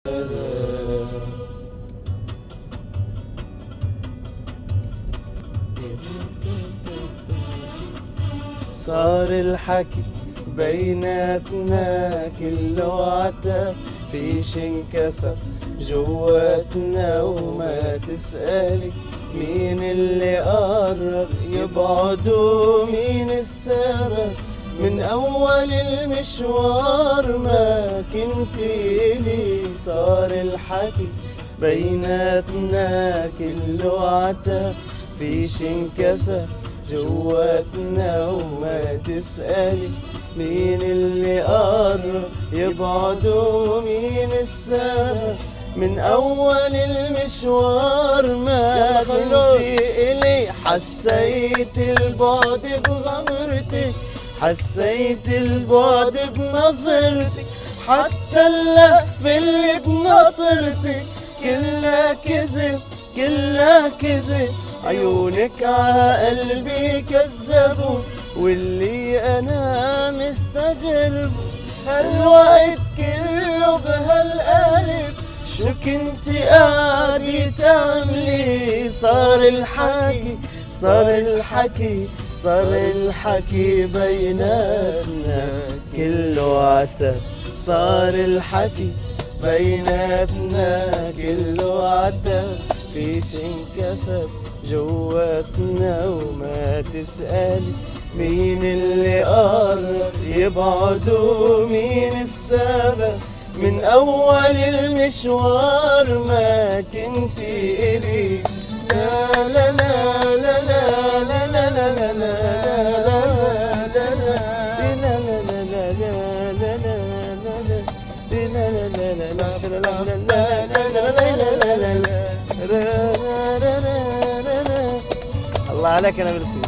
صار الحكي بيناتنا كله عتاب، فيش انكسر جواتنا وما تسألي مين اللي قرر يبعد ومين السبب. من أول المشوار ما كنتي إلي، صار الحكي بيناتنا كله عتاب، فيش انكسر جواتنا وما تسألي مين اللي قرر يبعد ومين السبب. من أول المشوار ما كنتي إلي، حسيت البعد بغمرتك، حسيت البعد بنظرتك، حتى اللهف اللي بناطرتك كلها كذب كلها كذب. عيونك عقلبي كذبوا واللي أنا مستغرب، هالوقت كله بهالقلب شو كنتي قاعدة تعملي. صار الحكي صار الحكي صار الحكي بيناتنا كله عتاب، صار الحكي بيناتنا كله عتاب، فيش انكسب جواتنا وما تسألي مين اللي قرر يبعد ومين السبب. من أول المشوار ما كنتي إلي، لا لا لا لا لا لا لا لا لا الله عليك انا مرسي.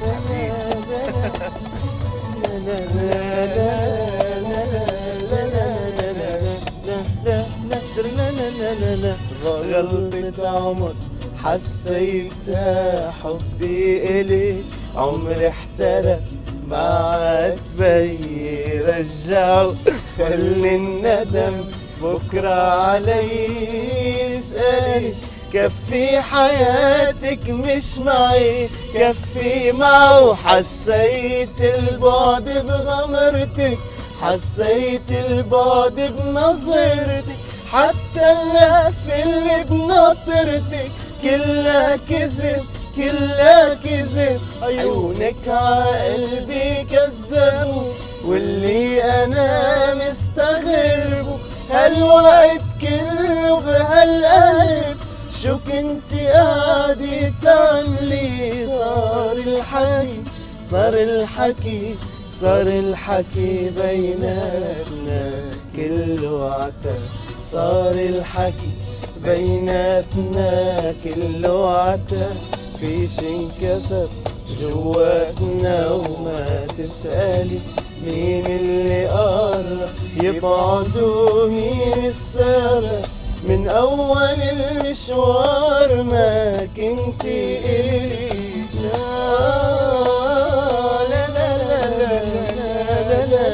غلطة عمر حسيتها حبي إلي، عمري احترق ما عاد بي رجعه، خلي الندم بكرة علي يسألي. كفي حياتك مش معي كفي معه، حسيت البعد بغمرتك، حسيت البعد بنظرتك، حتى اللهف اللي بناطرتك كلها كذب كلها كذب. عيونك عقلبي كذبوا واللي أنا مستغربه، هالوقت كله بهالقلب شو كنتي قاعدة تعملي. صار الحكي صار الحكي صار الحكي بيناتنا كله عتاب، صار الحكي بيناتنا كله عتاب، فيش انكسر جواتنا وما تسألي مين اللي قرر يبعد ومين السبب. من أول المشوار ما كنتي إلي، لا لا لا لا لا لا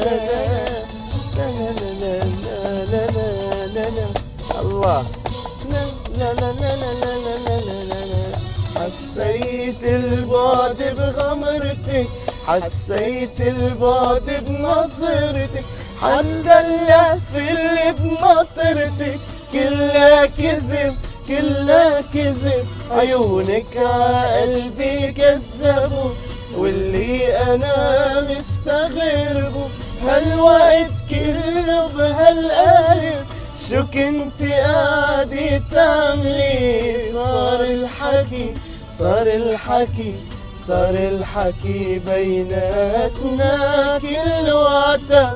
لا لا لا الله لا لا لا لا لا لا لا. حسيت البعد بغمرتك، حسيت البعد بنظرتك، حتى اللهف اللي بناطرتك كلها كذب كلها كذب. عيونك عقلبي كذبوا واللي أنا مستغربه، هالوقت كله بهالقلب شو كنتي قاعدة تعملي. صار الحكي صار الحكي صار الحكي بيناتنا كله عتاب،